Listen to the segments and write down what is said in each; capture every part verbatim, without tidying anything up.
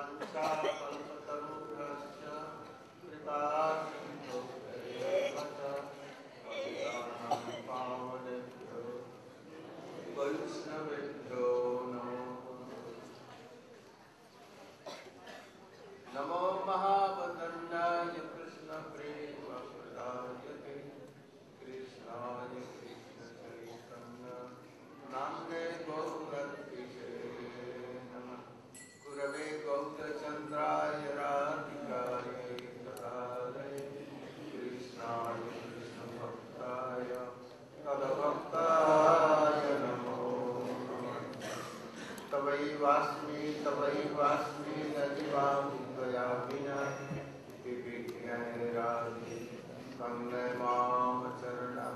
नमो महावदन्याय कृष्ण प्रेम प्रदायते कृष्णाय कृष्ण चैतन्य नाम्ने गौरतिशे नमः गुरवे गौरचन्द्राय राधिकायै तदालये कृष्णाय कृष्ण भक्ताय तदभक्ताय नमो तवैवास्मि तवैवास्मि न जीवामि त्वया विना विज्ञाने राधे कन्ने माम चरणं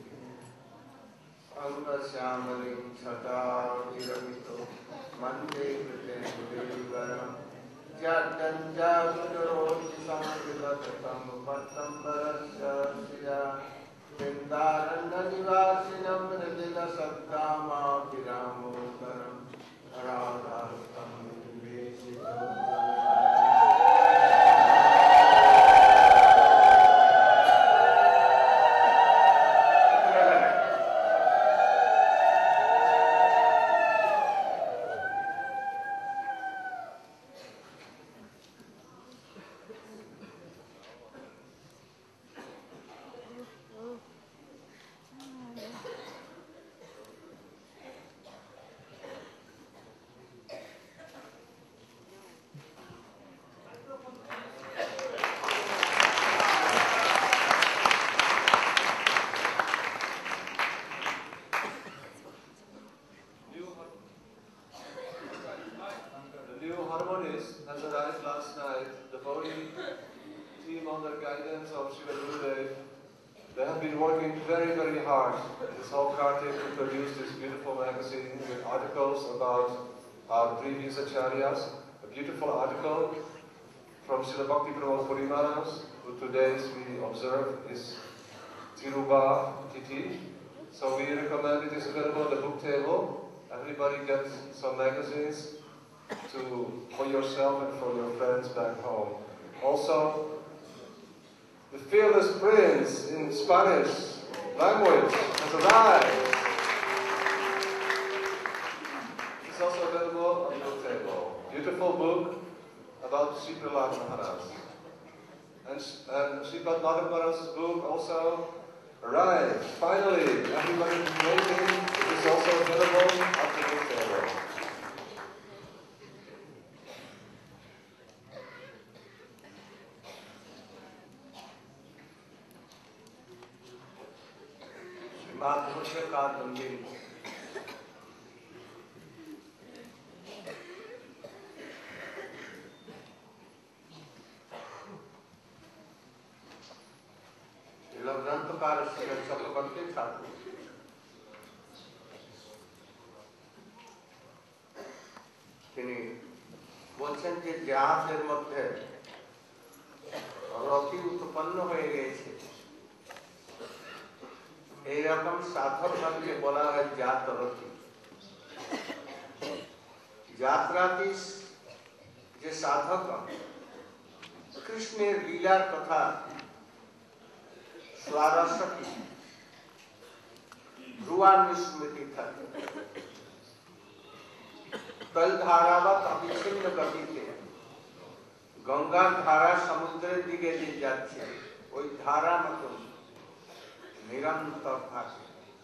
अंगश्यामलिं छटाभिरमितो वन्दे कृतेन्दुवरं जड्डञ्जागुरोति संविलसतं पट्टम्बरस्य Shriya वृन्दारण्यनिवासिनं मृदिलसद्धामाभिरामोदरं राधास्तं विवेशितं Acharyas, a beautiful article from Srila Bhakti-Pramod Puri Maharaj, who today we observe is Tiruba Tithi. So we recommend it is available on the book table. Everybody gets some magazines to for yourself and for your friends back home. Also, The Fearless Prince in Spanish language has arrived. It's also available on the book table. Beautiful book about Sri Prahlad Maharaj. And, and Sripad Madhav Maharaj's book also arrived. Finally, everybody is waiting. It is also available at the book table. Srimad Bhushyakar Mandir গ্রন্থকার Shri Chakraborty ঠাকুর তিনি বলছেন যে জাহাজের মধ্যে রথি উৎপন্ন হয়ে গেছে, এইরকম সাধকগণকে বলা হয় জাত রথি। যাত্রাতি যে সাধকগণ কৃষ্ণের লীলার কথা स्वारस्वती ध्रुवान्विस्मृति থাকে, तल धारावत अविच्छिन्न गतिতে গঙ্গার ধারা সমুদ্রের দিকে যে যাচ্ছে ওই ধারা মতন নিরন্তর থাকে।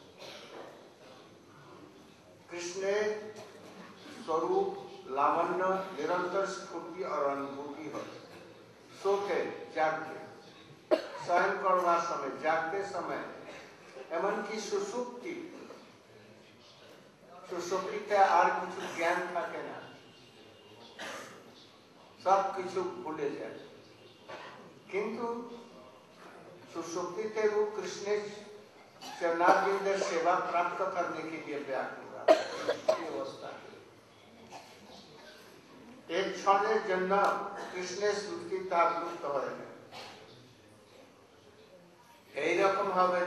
কৃষ্ণের স্বরূপ লাবণ্য নিরন্তর স্ফূর্তি और अनुभूति হয়। सोते जागते शयन करवार समय जागते समय एमनकी सुसुप्ति सुसुप्तिते आर किछु ज्ञान थाके ना, सब किछु भूले जाए, किंतु सुसुप्तिते वो कृष्ण चरणारविंद सेवा प्राप्त करने के लिए व्याकुल अवस्था एक क्षणेर जन्य कृष्णेर स्मृति तार लुप्त हय ना। এইরকম ভাবে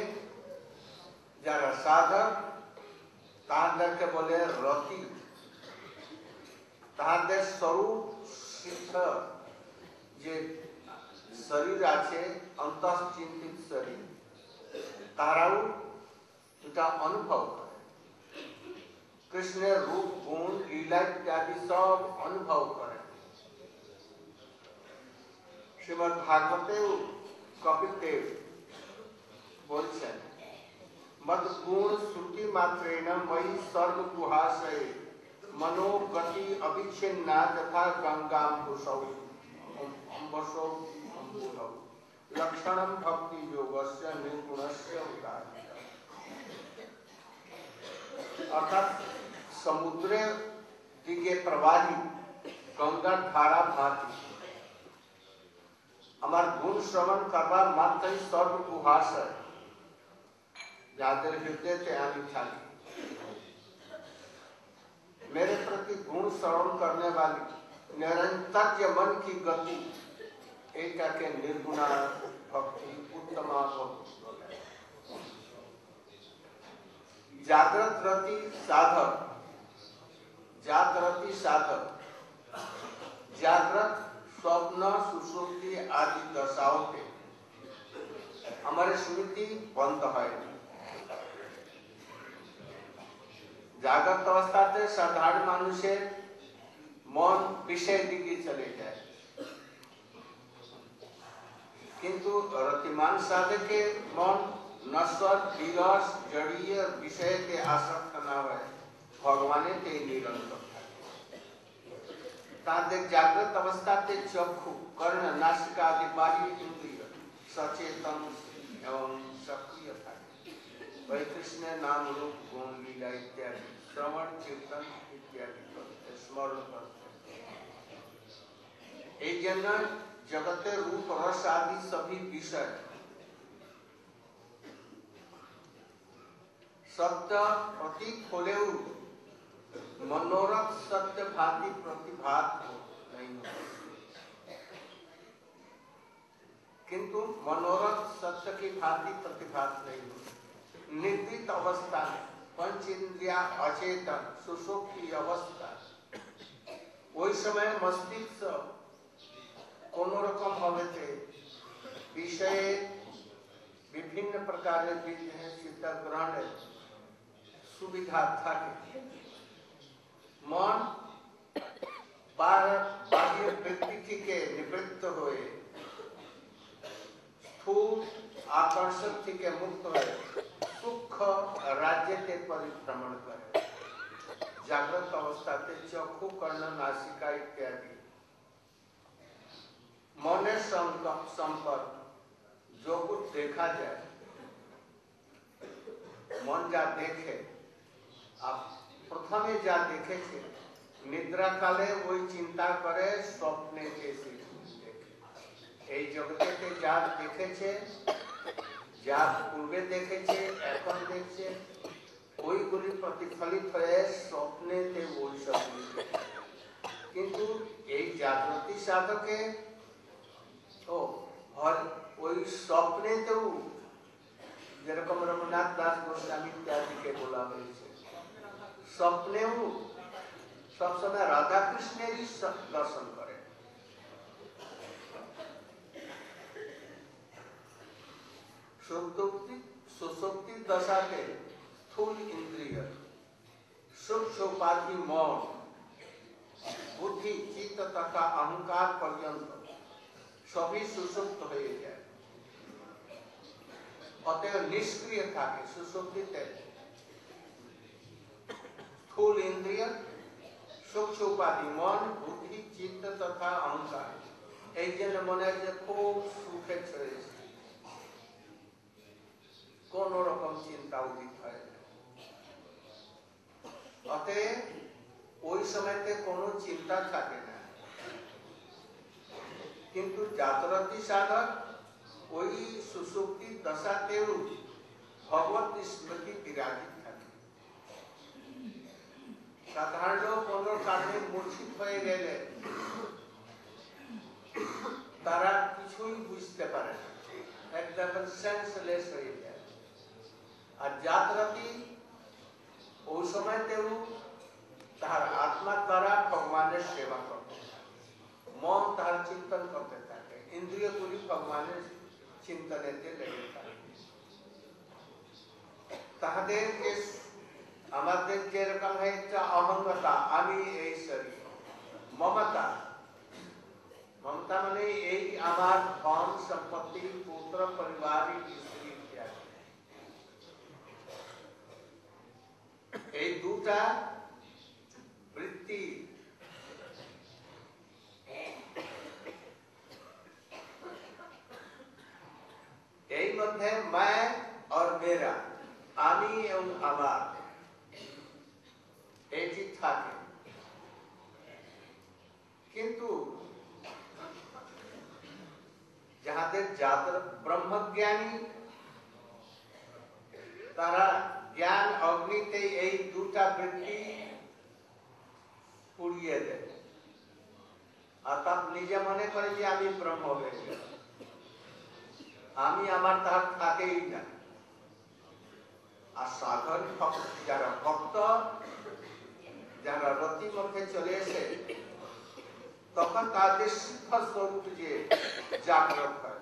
যারা সাধক তাদেরকে বলে রতি। তাহাদের স্বরূপ সিদ্ধ যে শরীর আছে অন্তঃচিন্তিত শরীর তারাও এটা অনুভব করে কৃষ্ণের রূপ গুণ লীলা ইত্যাদি সব অনুভব করে শ্রীমদ্ ভাগবতেও কপিল দেব বলছেন मद गुण श्रुति मात्रेण मयि सर्व गुहाशय मनोगति अविच्छिन्ना तथा गंगाम्बुसौ अम्बसौ अम्बुधौ लक्षणं भक्ति योगस्य निर्गुणस्य उदाहरणम् अर्थात समुद्र दिगे प्रवाही गंगा धारा भाति हमार गुण श्रवण करवा मात्र सर्व गुहाशय जाकर हृदय से आनी चाहिए मेरे प्रति गुण श्रवण करने वाली निरंतर मन की गति एक के निर्गुणा भक्ति उत्तमा भक्ति जागृत रति साधक जागृति साधक जागृत स्वप्न सुषुप्ति आदि दशाओं के हमारे स्मृति बंद है जागृत अवस्था से साधारण मनुष्य मन विषय दिखे चले जाए किंतु रतिमान साधक के मन नश्वर विरस जड़ीय विषय के आसक्त न हो भगवान के निरंतर तादे जागृत अवस्था से चक्षु कर्ण नासिका आदि बाह्य इंद्रिय सचेतन एवं सक्रिय था वही कृष्ण नाम रूप गुण लीला इत्यादि श्रवण कीर्तन इत्यादि करते स्मरण करते एक जन जगते रूप रस आदि सभी विषय सत्य प्रतीक खोले मनोरथ सत्य भांति प्रतिभात नहीं किंतु मनोरथ सत्य की भांति प्रतिभात नहीं हो निद्रित अवस्था में पंच इंद्रिया अचेतन सुषुप्ति अवस्था वही समय मस्तिष्क कोनो रकम हवे थे विषय विभिन्न प्रकार है चित्त ग्रहण सुविधा था मन बाह्य वृत्ति के निवृत्त हुए स्थूल आकर्षक के मुक्त हुए सुख राज्य के परिभ्रमण करे जागृत अवस्था के चक्षु कर्ण नासिका इत्यादि मन संपर्क जो कुछ देखा जाए मन जा देखे आप प्रथम जा देखे छे निद्रा काले वही चिंता करे स्वप्ने कैसे देखे जगते के जा देखे छे जा पूर्वे देखे छे এখন দেখছে ওইগুলি প্রতিফলিত হয়ে স্বপ্নে তে ওই সব কিন্তু এই জাগ্রতি সাধকে ও আর ওই স্বপ্নে তো যেরকম রঘুনাথ দাস গোস্বামী ইত্যাদিকে বলা হয়েছে স্বপ্নেও সবসময় রাধা কৃষ্ণেরই দর্শন করে सुषुप्ति सुषुप्ति दशा के स्थूल इंद्रिय सूक्ष्मोपाधि मौन बुद्धि चित्त तथा अहंकार पर्यंत सभी सुषुप्त हो जाए अतएव निष्क्रिय था कि सुषुप्ति स्थूल इंद्रिय सूक्ष्मोपाधि मन बुद्धि चित्त तथा अहंकार एक जन मने खूब सुखे छे कोनो रकम चिंता उदित है अतः ওই সময়তে কোনো চিন্তা থাকে না কিন্তু জাগরতি সাধক ওই সুষুপ্তি দশাতেও ভগবত স্মৃতি বিরাজিত থাকে সাধারণ লোক কোনো কারণে মূর্ছিত হয়ে গেলে তারা কিছুই বুঝতে পারে না একদম সেন্সলেস হয়ে যায় আর জাগরতি ওই সময়তেও তার আত্মা দ্বারা ভগবানের সেবা করতে থাকে, মন তার চিন্তন করতে থাকে, ইন্দ্রিয়গুলি ভগবানের চিন্তনেতে লেগে থাকে। তাহাদের যে আমাদের যেরকম একটা অহংতা, আমি এই শরীর, মমতা, মমতা মানে এই আমার ধন সম্পত্তি, পুত্র পরিবার, স্ত্রী ইত্যাদি, এই দুটা বৃত্তি এই মধ্যে मैं और मेरा, আমি এবং আমার এটি থাকে। কিন্তু যাহাদের যাদের ব্রহ্মজ্ঞানী, তারা জ্ঞান অগ্নিতে এই দুটা বৃত্তি পুড়িয়ে দেয়, অর্থাৎ নিজে মনে করে যে আমি ব্রহ্ম হয়ে গেলাম, আমি আমার তার থাকেই না। আর সাধারণ ভক্ত, যারা ভক্ত, যারা রতির মধ্যে চলে এসে, তখন তাদের সিদ্ধ স্বরূপ যে জাগ্রত হয়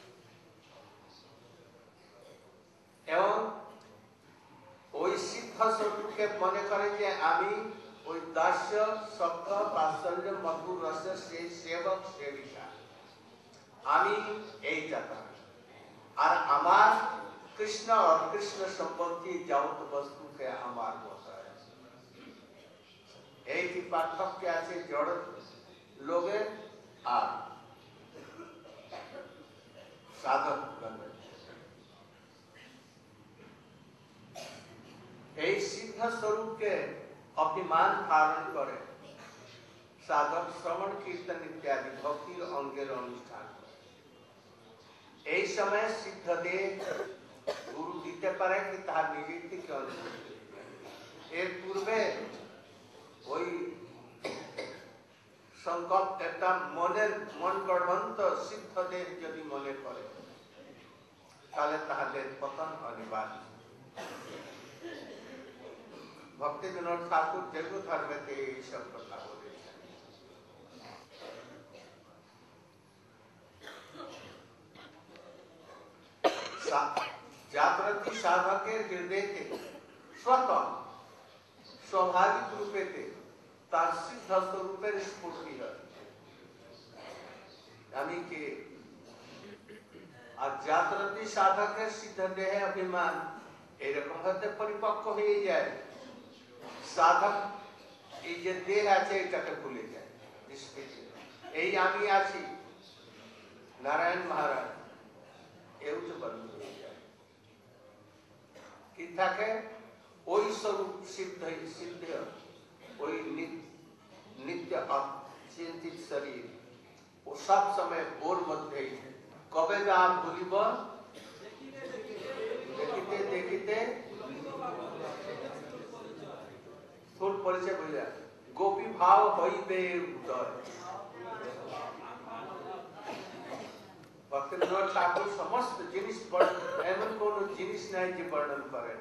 এবং ওই সিদ্ধ স্বরূপকে মনে করে যে আমি ওই দাস্য সত্য বাৎসল্য মধুর রসের সেই সেবক সেবিকা, আমি এইটা। আর আমার কৃষ্ণ और কৃষ্ণ সম্পর্কে যাবত বস্তুকে আমার বলতে হয়। এই কি পার্থক্য আছে জড় লোকের আর সাধক। এই সিদ্ধ স্বরূপকে অভিমান ধারণ করে সাধক শ্রবণ কীর্তন ইত্যাদি ভক্তির অঙ্গের অনুষ্ঠান। এই সময় সিদ্ধদেব গুরু দিতে পারে কি তার নিজের থেকে অনুভূতি। এর পূর্বে ওই সংকল্প একটা মনের মন গড়ন্ত সিদ্ধদেব যদি মনে করে, তাহলে তাহাদের পতন অনিবার্য। ভক্তি বিনোদ ঠাকুর দেব ধর্মেতে এইসব কথা বলেছেন। जागृति साधकेर हृदयते स्वतः स्वाभाविक रूपेते तार सिद्ध स्वरूपेर स्फूर्ति হয়। আমি কে? আর জাগৃতি সাধকের সিদ্ধ দেহে অভিমান এরকম হতে পরিপক্ক হয়ে যায়, সাধক এই যে দেহ আছে এটাকে ভুলে যায়। এই আমি আছি, নারায়ণ মহারাজ এও তো বন্ধ হয়ে যায়। কি থাকে? ওই স্বরূপ সিদ্ধ সিদ্ধ ওই নিত্য চিন্তিত শরীর ও সব সময় ওর মধ্যেই। কবে যা ভুলিব? দেখিতে দেখিতে স্থূল পরিচয় বুঝা গোপী ভাব হইবে উদয়। ভক্তিবিনোদ ঠাকুর সমস্ত জিনিস এমন কোন জিনিস নাই যে বর্ণন করেন।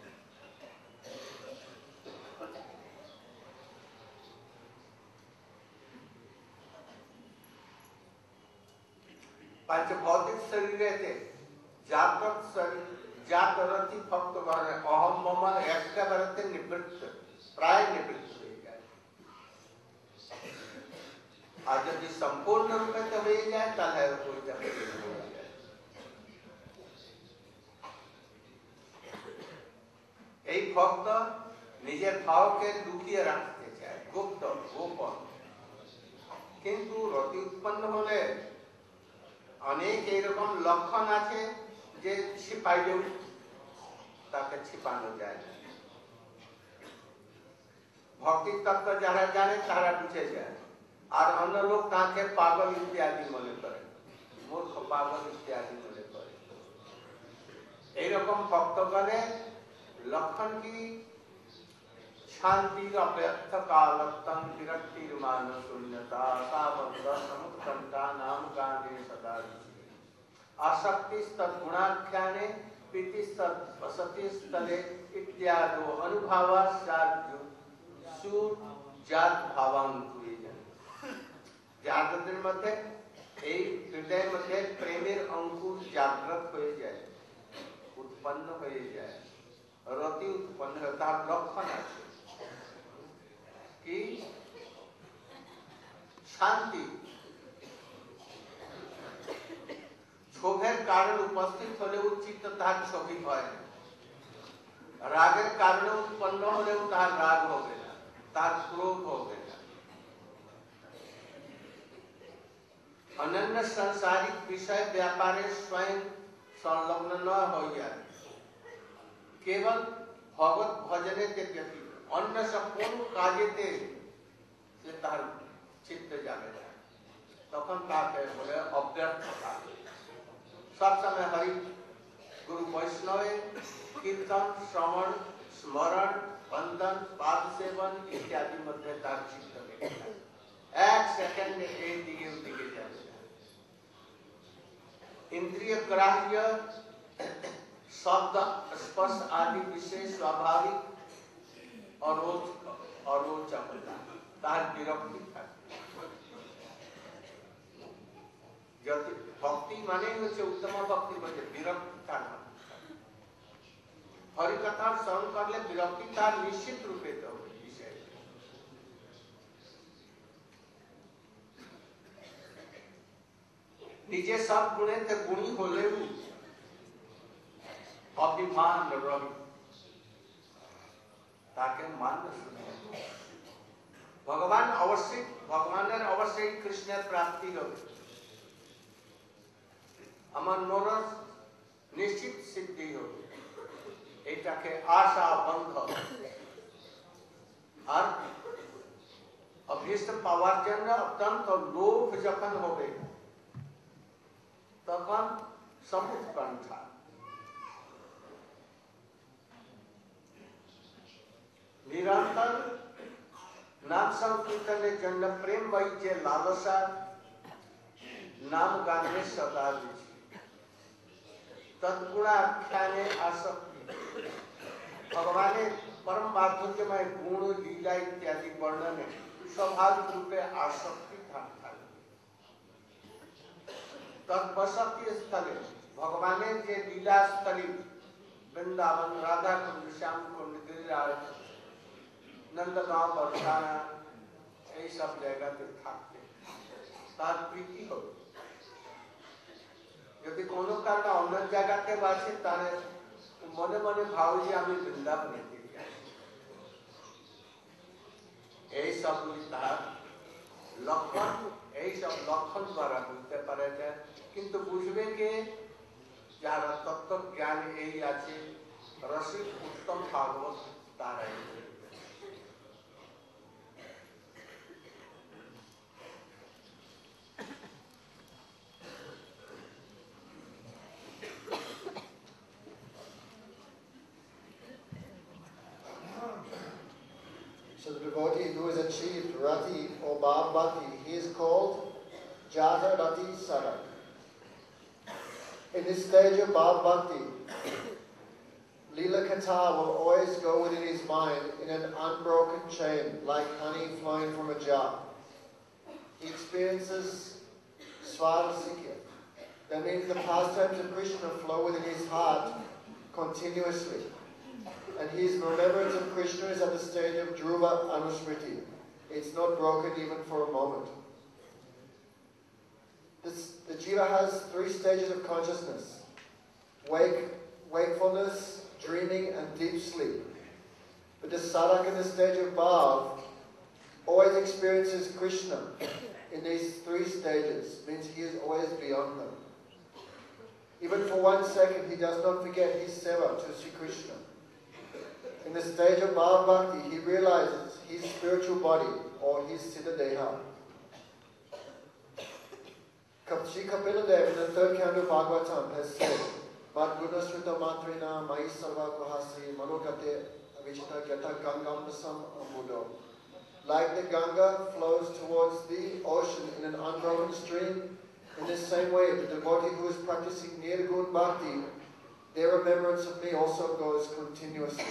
पंच भौतिक शरीरेते जागृत शरीर जागृति भक्त गणे अहम मम एकेबारेते निवृत्त प्राय निवृत्त হয়ে যায়। আর যদি সম্পূর্ণ রূপে হয়ে যায় তাহলে ওইটা হয়ে যায়। এই ভক্ত নিজের ভাবকে লুকিয়ে রাখতে চায়, গুপ্ত গোপন। কিন্তু রতি উৎপন্ন হলে অনেক এইরকম লক্ষণ আছে যে ছিপাইলেও তাকে ছিপানো যায় না। ভক্তি তত্ত্ব যারা জানে তারা বুঝে যায়, আর অন্য লোক তাকে পাগল ইত্যাদি মনে করে, মূর্খ পাগল ইত্যাদি মনে করে। এইরকম ভক্তগণের লক্ষণ কি? শান্তির অব্যর্থ কালত্তম বিরক্তির মান শূন্যতা সাবদ্ধ সমুৎকণ্ঠা নাম গানে সদা আসক্তিস্তৎ গুণাখ্যানে প্রীতিস্তৎ বসতিস্থলে ইত্যাদি অনুভাবাৎ সুর জাত ভাবাঙ্কুরে যায়। যাদের মধ্যে এই হৃদয়ের মধ্যে প্রেমের অঙ্কুর জাগ্রত হয়ে যায়, উৎপন্ন হয়ে যায়, রতি উৎপন্ন হয়, তার লক্ষণ আছে কি শান্তি। ক্ষোভের কারণ উপস্থিত হলেও চিত্ত তার ছবি হয় না, রাগের কারণে উৎপন্ন হলেও তার রাগ হবে না, তার ক্রোধ হবে না। অনন্য সাংসারিক বিষয় ব্যাপারে স্বয়ং সংলগ্ন ন হইয়া কেবল ভগবত ভজনেতে ব্যতীত অন্য সব কোন কাজেতে সে তার চিত্ত যাবে না, তখন তাকে বলে অব্যর্থতা। সবসময় হরি গুরু বৈষ্ণবে কীর্তন, শ্রবণ, স্মরণ, বন্দন, পাদ সেবন ইত্যাদির মধ্যে তার চিত্ত লেগে যায়, এক সেকেন্ডে এই দিকে দিকে যাবে না। इंद्रिय ग्राह्य शब्द स्पर्श आदि विषय स्वाभाविक अरोच अरोचकता तार विरक्ति থাকে। যদি ভক্তি মানে হচ্ছে উত্তম ভক্তি বলে বিরক্তি তার হরিকথার শ্রবণ করলে বিরক্তি তার নিশ্চিত রূপে হবে বিষয়। নিজে সব গুণেতে গুণী হলেও অভিমান রবি তাকে মান শুনে ভগবান অবশ্যই ভগবানের অবশ্যই কৃষ্ণের প্রাপ্তি হবে, আমার মনস নিশ্চিত সিদ্ধি হবে, এটাকে আশা বন্ধ। আর অভীষ্ট পাওয়ার জন্য অত্যন্ত লোভ যখন হবে তখন সমুৎকণ্ঠা। নিরন্তর নাম সংকীর্তনের জন্য প্রেম বইছে লালসা, নাম গানে সদা রুচি, তৎগুণাখ্যানে আসক্তি। ভগবানের परम माधुर्यमय गुण लीला इत्यादि वर्णने स्वाभाविक रूपे आसक्ति तत्वशक्ति स्थले भगवान जे लीला स्थली वृंदावन, राधा कुंड, श्याम कुंड, गिरिराज, नंदगांव, बरसाना এই সব জায়গাতে থাকতে তার প্রীতি হবে। যদি কোনো কারণে অন্য জায়গাতে বাসে তাহলে মনে মনে ভাব যে আমি বৃন্দাবনে যাই। এই সবগুলি তার লক্ষণ, এই সব লক্ষণ দ্বারা বুঝতে পারা যায়। কিন্তু বুঝবে কে? যারা তত্ত্ব জ্ঞান এই আছে, রসিক উত্তম ভাগবত তারাই। So the devotee who has achieved Rati or Bhav Bhakti, he is called Jata Rati Sadak. In this stage of Bhav Bhakti, Leela Katha will always go within his mind in an unbroken chain, like honey flowing from a jar. He experiences Svarasikya. That means the pastimes of Krishna flow within his heart continuously. And his remembrance of Krishna is at the stage of Dhruva Anusmriti. It's not broken even for a moment. This, the jiva has three stages of consciousness: wake, wakefulness, dreaming, and deep sleep. But the sadhak in the stage of bhav always experiences Krishna in these three stages, means he is always beyond them. Even for one second, he does not forget his seva to Sri Krishna. In the stage of Bhav Bhakti, he realizes his spiritual body or his Siddha Deha. Sri Kapila Dev in the third canto of Bhagavatam has said, Bhat Gunasrita Matrina Mai Sarva Kuhasi Manokate Avishta Gyata Gangam Nasam Ambudo. Like the Ganga flows towards the ocean in an unbroken stream, in the same way the devotee who is practicing Nirgun Bhakti, their remembrance of me also goes continuously.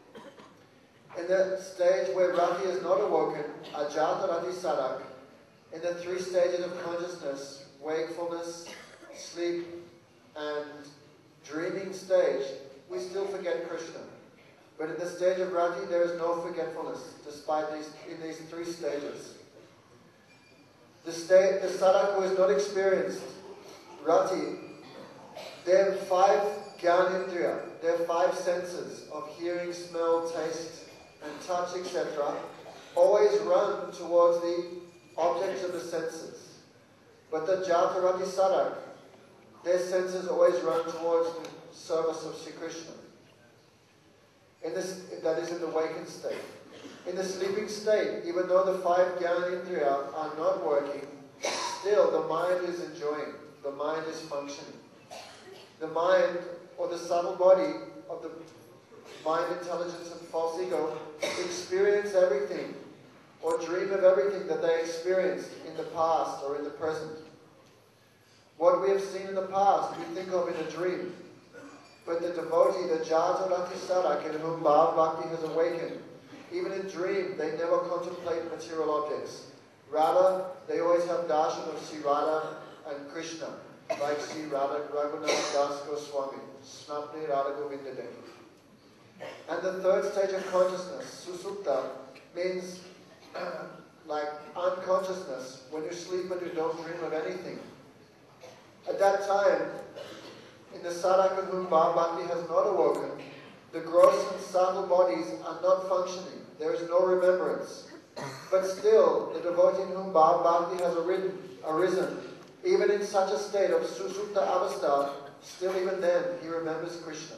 In the stage where Rati is not awoken, Ajata Rati Sadak, In the three stages of consciousness, wakefulness, sleep, and dreaming stage, we still forget Krishna. But in the stage of Rati, there is no forgetfulness, despite these, in these three stages. The, state, the sadhaka who is not experienced Rati, their five Gyanendriya, their five senses of hearing, smell, taste, and touch, et cetera, always run towards the objects of the senses. But the Jata Rati sadhaka, their senses always run towards the service of Sri Krishna. In this, that is in the wakened state. In the sleeping state, even though the five Gyanendriya are not working, still the mind is enjoying, the mind is functioning. The mind, or the subtle body of the mind, intelligence, and false ego, experience everything, or dream of everything that they experienced in the past or in the present. What we have seen in the past, we think of in a dream. But the devotee, the Jata Rati sadhaka, in whom Bhava Bhakti has awakened, even in dream, they never contemplate material objects. Rather, they always have darshan of Sri Radha and Krishna, like Sri Radha Raghunath Das Goswami, Snapni Radha Govinda Devi. And the third stage of consciousness, Susupta, means like unconsciousness, when you sleep and you don't dream of anything. At that time, in the sadhaka in whom Bhava Bhakti has not awoken, the gross and subtle bodies are not functioning. There is no remembrance. But still, the devotee in whom Bhava Bhakti has arisen, arisen, even in such a state of Susupta Avastha, still even then, he remembers Krishna.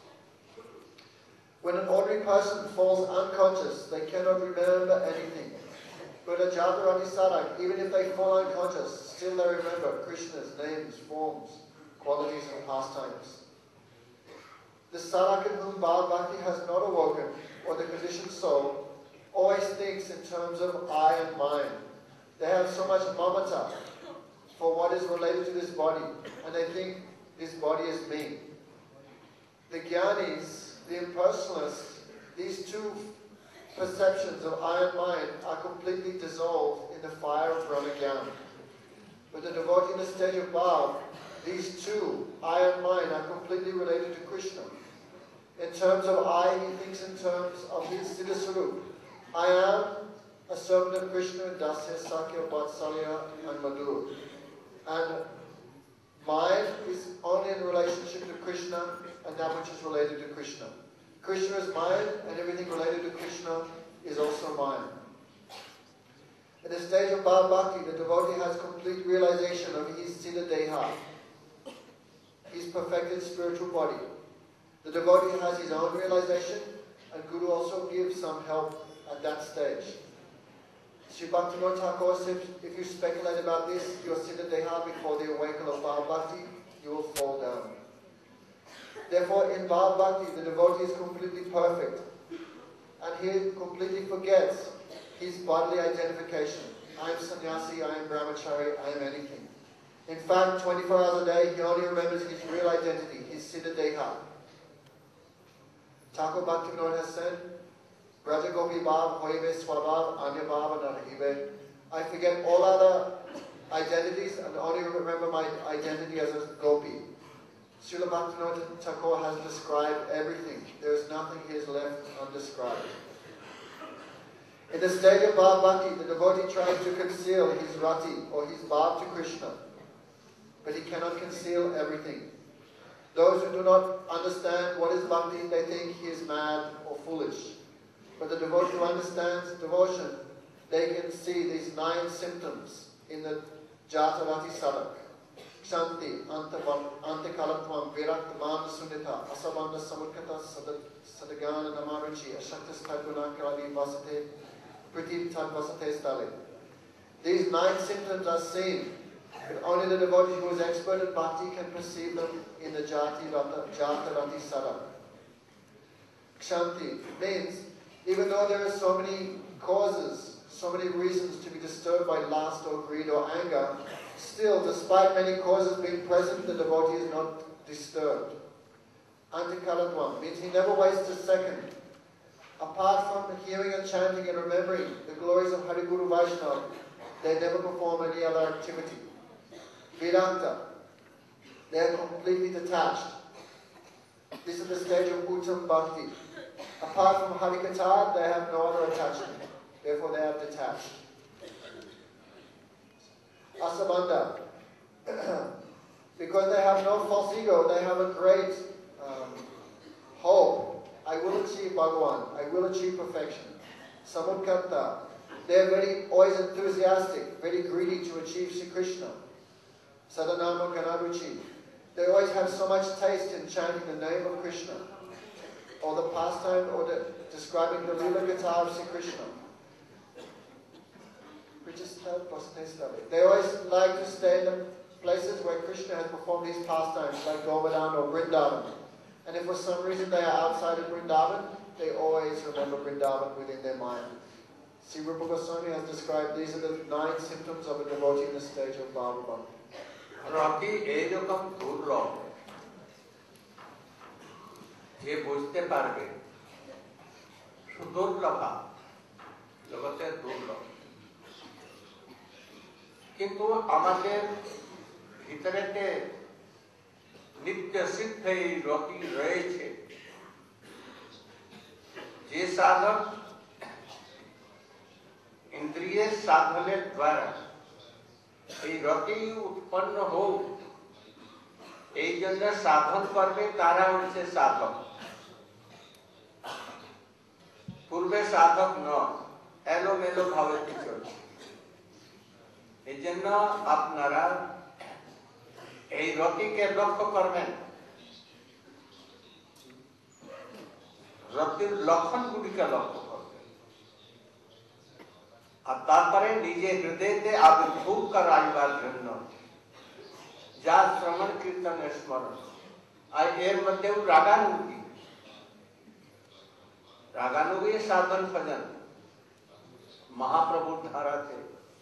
When an ordinary person falls unconscious, they cannot remember anything. But a Jata Rati sadhaka, even if they fall unconscious, still they remember Krishna's names, forms, qualities, and pastimes. The sadhaka in whom Bhava Bhakti has not awoken, or the conditioned soul, always thinks in terms of I and mine. They have so much mamata for what is related to this body, and they think this body is me. The jnanis, the impersonalists, these two perceptions of I and mine are completely dissolved in the fire of Brahmagyan. But the devotee in the stage of Bhava, these two, I and mine, are completely related to Krishna. In terms of I, he thinks in terms of his Siddha Swarup. I am a servant of Krishna in Dasya, Sakya, Vatsalya, and Madhur. And mine is only in relationship to Krishna and that which is related to Krishna. Krishna is mine, and everything related to Krishna is also mine. In the stage of Bhava Bhakti, the devotee has complete realization of his Siddha Deha, his perfected spiritual body. The devotee has his own realization, and Guru also gives some help at that stage. Sri Bhaktivinoda Thakur said, if you speculate about this, your Siddha Deha before the awakening of Bhava Bhakti, you will fall down. Therefore, in Bhava Bhakti, the devotee is completely perfect, and he completely forgets his bodily identification. I am sannyasi, I am brahmachari, I am anything. In fact, twenty-four hours a day, he only remembers his real identity, his Siddha Deha. Thakur Bhaktivinoda has said, Braja Gopi Bhav Hoive Swabhav Anya Bhava Narahive. I forget all other identities and only remember my identity as a Gopi. Srila Bhaktivinoda Thakur has described everything. There is nothing he has left undescribed. In the stage of Bhava Bhakti, the devotee tries to conceal his rati or his bhav to Krishna, but he cannot conceal everything. Those who do not understand what is bhakti, they think he is mad or foolish. But the devotee who understands devotion, they can see these nine symptoms in the Jata Rati sadhaka. Kshanti, Antakalatvam, Virakta, Manda Sundita, Asabanda Samukata, Sadagana Namaruchi, Ashaktas Tadguna Kali Vasate, Pritip Tad Vasate Stali. These nine symptoms are seen, but only the devotee who is expert in bhakti can perceive them in the Jati Rata, Jata Rati sadhaka. Kshanti means, even though there are so many causes, so many reasons to be disturbed by lust or greed or anger, still, despite many causes being present, the devotee is not disturbed. Antikalatvam means he never wastes a second. Apart from hearing and chanting and remembering the glories of Hari Guru Vaishnava, they never perform any other activity. Vedanta, they are completely detached. This is the stage of Uttam Bhakti. Apart from Harikatha, they have no other attachment. Therefore, they are detached. Asabandha, because they have no false ego, they have a great um, hope. I will achieve Bhagavan. I will achieve perfection. Samutkanta, they are very always enthusiastic, very greedy to achieve Sri Krishna. Sadanama Ganaruchi, they always have so much taste in chanting the name of Krishna, or the pastime, or the, describing the Lila Gatha of Sri Krishna. They always like to stay in the places where Krishna has performed his pastimes, like Govardhan or Vrindavan. And if for some reason they are outside of Vrindavan, they always remember Vrindavan within their mind. Sri Rupa Goswami has described these are the nine symptoms of a devotee in the stage of Bhava Bhakti. রতি এইরকম দুর্লভ যে বুঝতে পারবে সুদুর্লভা জগতের দুর্লভ কিন্তু আমাদের ভিতরেতে নিত্য সিদ্ধ এই রতি রয়েছে যে সাধক ইন্দ্রিয়ের সাধনের দ্বারা এই রতি উৎপন্ন হোক এই জন্য সাধন করবে তারা হচ্ছে সাধক পূর্বে সাধক নয় এলোমেলো ভাবে চলছে এই জন্য আপনারা এই রতিকে লক্ষ্য করবেন রতির লক্ষণগুলিকে লক্ষ্য করবেন আর তারপরে নিজের হৃদয়তে আবির্ভূত করাইবার জন্য যা শ্রবণ কীর্তনের স্মরণ আর এর মধ্যেও রাগানুগী রাগানুগী সাধন ভজন মহাপ্রভুর ধারাতে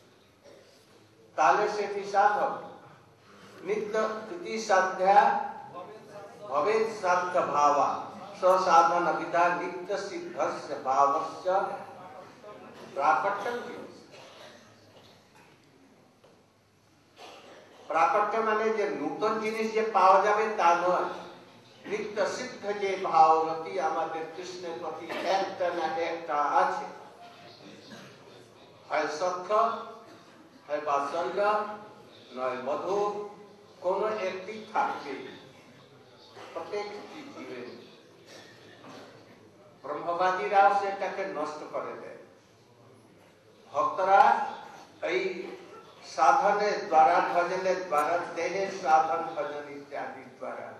তাহলে সেটি সাধক নিত্য স্থিতি সাধ্যা ভবেৎ সাধ্য ভাবা স্বসাধন বিদা নিত্য সিদ্ধস্য ভাবস্য প্রাকট্য প্রাকট্য মানে যে নূতন জিনিস যে পাওয়া যাবে তা নয় নিত্য সিদ্ধ যে ভাবরতি আমাদের কৃষ্ণের প্রতি একটা না একটা আছে হয় সখ্য হয় বাৎসল্য নয় মধুর কোন একটি থাকবে প্রত্যেকটি জীবের ব্রহ্মবাদীরাও সেটাকে নষ্ট করে দেয় ভক্তরা এই সাধনের দ্বারা ভজনের দ্বারা দেহের সাধন ভজন ইত্যাদি দ্বারা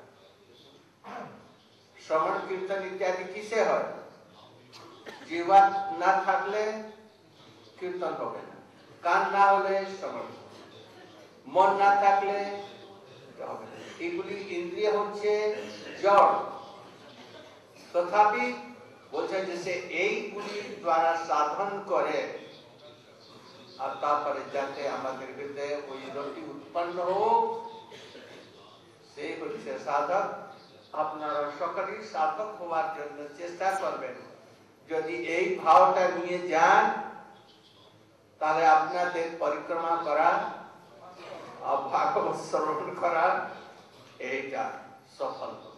শ্রবণ কীর্তন ইত্যাদি কিসে হয় জীবন না থাকলে কীর্তন হবে না কান না হলে শ্রবণ মন না থাকলে হবে না এগুলি ইন্দ্রিয় হচ্ছে জড় তথাপি বলছেন যে সে এইগুলির দ্বারা সাধন করে আর তারপরে যাতে আমাদের হৃদয়ে ওই রতি উৎপন্ন হোক সেই হচ্ছে সাধক আপনারা সকলেই সাধক হওয়ার জন্য চেষ্টা করবেন যদি এই ভাবটা নিয়ে যান তাহলে আপনাদের পরিক্রমা করা আর ভাগবত শ্রবণ করা এইটা সফল হবে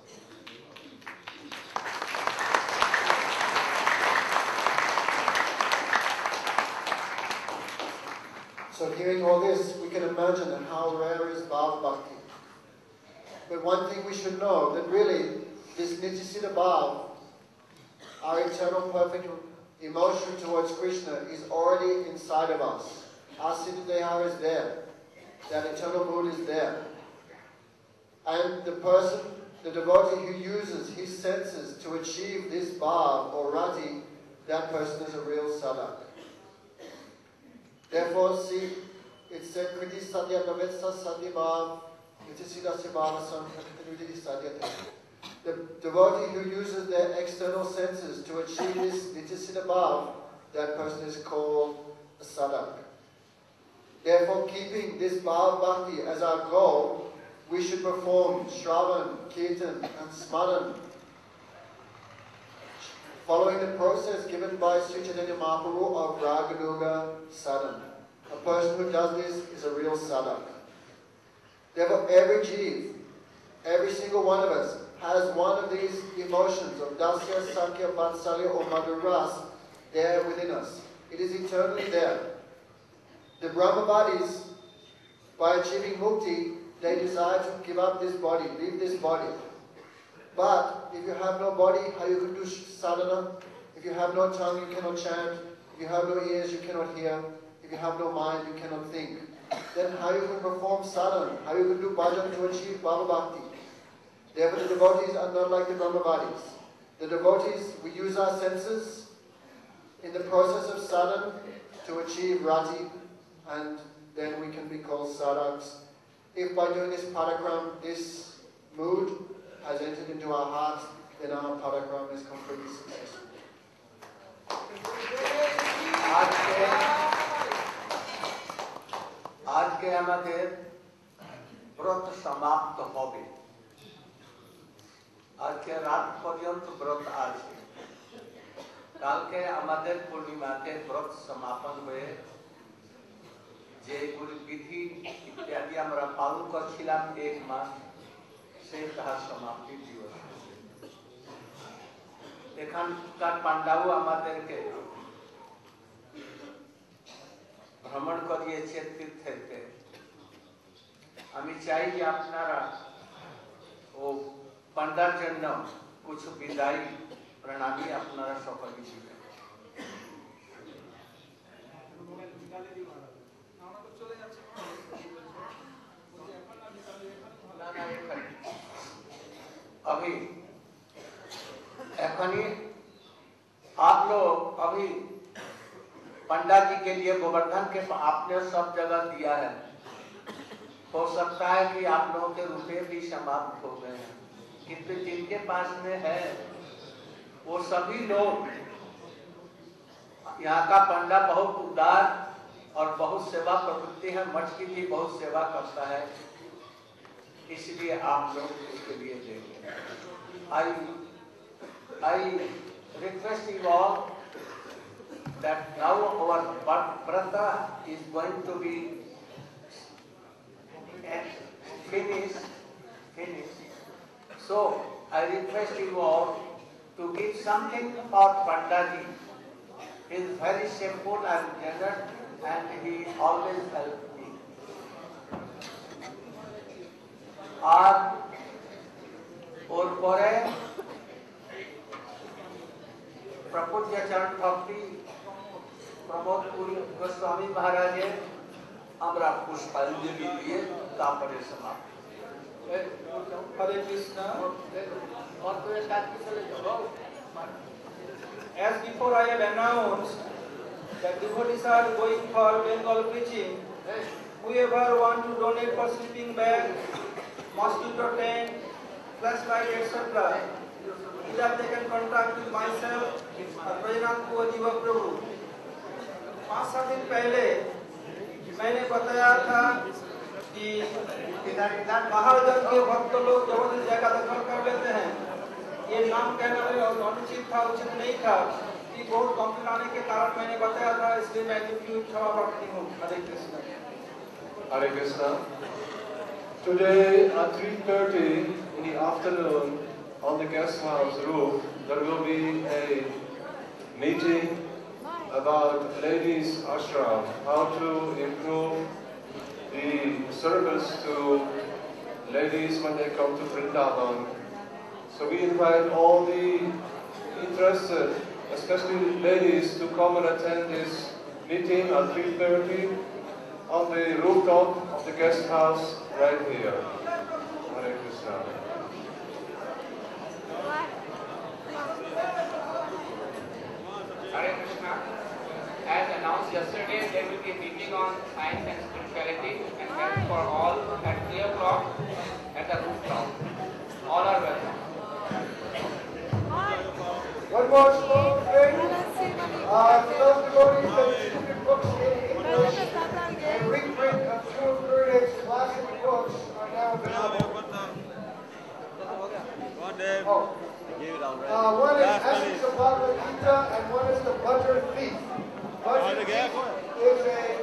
So hearing all this, we can imagine how rare is Bhava Bhakti. But one thing we should know, that really, this Nityasiddha Bhava, our eternal perfect emotion towards Krishna, is already inside of us. Our Siddha Deha is there. That eternal mood is there. And the person, the devotee who uses his senses to achieve this Bhava or Rati, that person is a real sadhak. Therefore, see, it said, Kriti Sadhya Navetsa Sadhya Bhav, Nityasiddha Bhava Samkati Sadhya. The devotee who uses their external senses to achieve this Nityasiddha Bhava, that person is called a sadhak. Therefore, keeping this Bhava Bhakti as our goal, we should perform Shravan, Kirtan, and Smaran, following the process given by Sri Chaitanya Mahaprabhu of Raganuga Sadhana, of person who does this is a real sadhak. Therefore, every jeev, every single one of us, has one of these emotions of dasya, sakya, vatsalya, or madhuras there within us. It is eternally there. The Brahmavadis, by achieving mukti, they desire to give up this body, leave this body. But if you have no body, how you can do sadhana? If you have no tongue, you cannot chant. If you have no ears, you cannot hear. If you have no mind, you cannot think. Then how you can perform sadhana? How you can do bhajan to achieve Bhava Bhakti? Therefore, the devotees are not like the Brahmavadis. The devotees, we use our senses in the process of sadhana to achieve rati, and then we can be called sadhaks. If by doing this parakram, this mood has entered into our hearts, then our parakram is completely successful. আজকে আমাদের ব্রত সমাপ্ত হবে। আজকে রাত পর্যন্ত ব্রত আছে। কালকে আমাদের পূর্ণিমাতে ব্রত সমাপন হয়ে যেগুলি বিধি ইত্যাদি আমরা পালন করছিলাম এক মাস, সেই তাহার সমাপ্তি দিবস। এখানকার পান্ডাও আমাদেরকে ভ্রমণ করিয়েছে তীর্থেতে। আমি চাই যে আপনারা ও পান্ডার জন্য কিছু বিদায়ী প্রণামী আপনারা সকলে দিবেন। अभी एखनी आप लोग अभी पंडा जी के लिए गोवर्धन के आपने सब जगह दिया है। हो सकता है कि आप लोगों के रुपए भी समाप्त हो गए हैं, किंतु जिनके पास में है वो सभी लोग, यहाँ का पंडा बहुत उदार और बहुत सेवा प्रवृत्ति है, मठ की भी बहुत सेवा करता है, इसलिए आप लोग उसके लिए देंगे। I I request you all that now our brata is going to be finished. Finished. So I request you all to give something for Pandaji. He is very simple and generous, and he always helps me. और और পরে প্রপূজ্য চরণ ভক্তি প্রমোদ পুরী গোস্বামী মহারাজের আমরা পুষ্পাঞ্জলি দিয়ে তারপরে সমাপ্ত। হরে Krishna. As before I have announced that devotees are going for Bengal preaching, whoever want to donate for sleeping bag, mosquito tent, flashlight, et cetera, either they can contact with myself or Prajnath Jiva Prabhu. पाँच सात दिन पहले मैंने बताया था कि बाहर जन के भक्त लोग जबरदस्ती जगह दखल कर लेते हैं। ये नाम कहना अनुचित था, उचित नहीं था, कि बहुत कंप्लेन आने के कारण मैंने बताया था, इसलिए मैं क्षमा प्रार्थी हूँ। हरे Krishna. Hare Krishna. Today at three thirty in the afternoon on the guest house roof there will be a meeting about ladies ashram, how to improve the service to ladies when they come to Vrindavan. So we invite all the interested, especially ladies, to come and attend this meeting at three thirty on the rooftop of the guest house right here. Hare Krishna. Hare Krishna. As announced yesterday, there will be a meeting on science and spirituality and health for all at three o'clock at the rooftop. All are welcome. One more small thing. Uh, for those devotees that distribute books in English and reprint of Srila Gurudev's classic books are now available. Oh. Uh, one is Essence of Bhagavad Gita and one is The Butter Thief. Butter Thief is a